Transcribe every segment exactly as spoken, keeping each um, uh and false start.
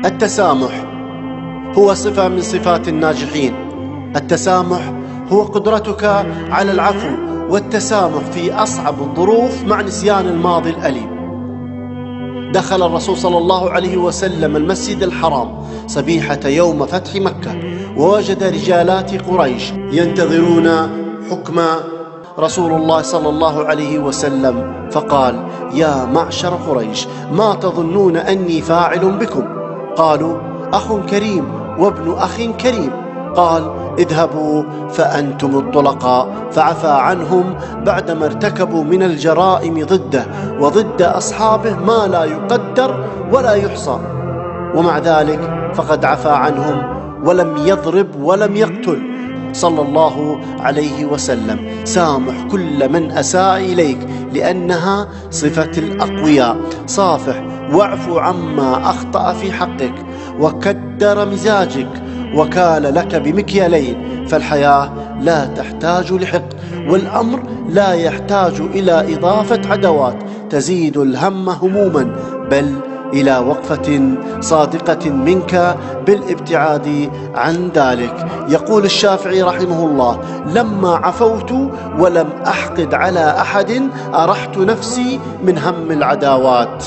التسامح هو صفة من صفات الناجحين. التسامح هو قدرتك على العفو والتسامح في أصعب الظروف مع نسيان الماضي الأليم. دخل الرسول صلى الله عليه وسلم المسجد الحرام صبيحة يوم فتح مكة، ووجد رجالات قريش ينتظرون حكم رسول الله صلى الله عليه وسلم، فقال: يا معشر قريش، ما تظنون أني فاعل بكم؟ قالوا: أخ كريم وابن أخ كريم. قال: اذهبوا فأنتم الطلقاء. فعفى عنهم بعدما ارتكبوا من الجرائم ضده وضد أصحابه ما لا يقدر ولا يحصى، ومع ذلك فقد عفى عنهم ولم يضرب ولم يقتل صلى الله عليه وسلم. سامح كل من أساء إليك لأنها صفة الأقوياء. صافح واعف عما أخطأ في حقك وكدر مزاجك وكال لك بمكيالين. فالحياة لا تحتاج لحقد، والأمر لا يحتاج إلى إضافة عدوات تزيد الهم هموما، بل إلى وقفة صادقة منك بالابتعاد عن ذلك. يقول الشافعي رحمه الله: لما عفوت ولم أحقد على أحد أرحت نفسي من هم العداوات.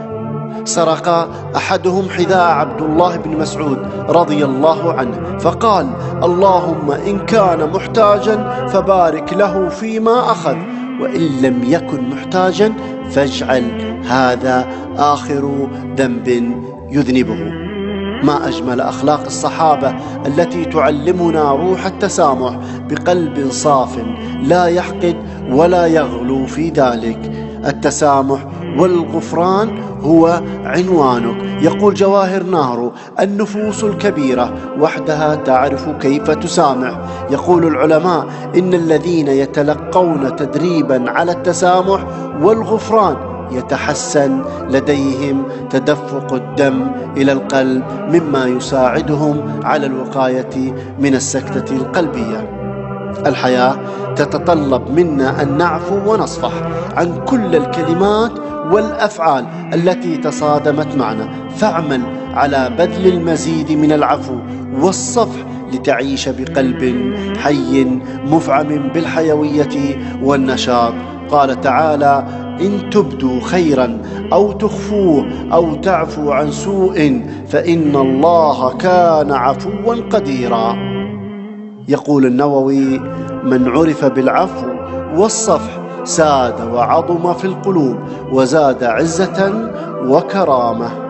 سرق أحدهم حذاء عبد الله بن مسعود رضي الله عنه، فقال: اللهم إن كان محتاجا فبارك له فيما أخذ، وإن لم يكن محتاجا فاجعل هذا آخر ذنب يذنبه. ما أجمل أخلاق الصحابة التي تعلمنا روح التسامح بقلب صاف لا يحقد ولا يغلو في ذلك. التسامح والغفران هو عنوانك. يقول جواهر نهر: النفوس الكبيرة وحدها تعرف كيف تسامح. يقول العلماء: إن الذين يتلقون تدريبا على التسامح والغفران يتحسن لديهم تدفق الدم إلى القلب، مما يساعدهم على الوقاية من السكتة القلبية. الحياة تتطلب منا أن نعفو ونصفح عن كل الكلمات والأفعال التي تصادمت معنا، فاعمل على بذل المزيد من العفو والصفح لتعيش بقلب حي مفعم بالحيوية والنشاط. قال تعالى: إن تبدوا خيرا أو تخفوه أو تعفو عن سوء فإن الله كان عفوا قديرا. يقول النووي: من عرف بالعفو والصفح ساد وعظم في القلوب وزاد عزة وكرامة.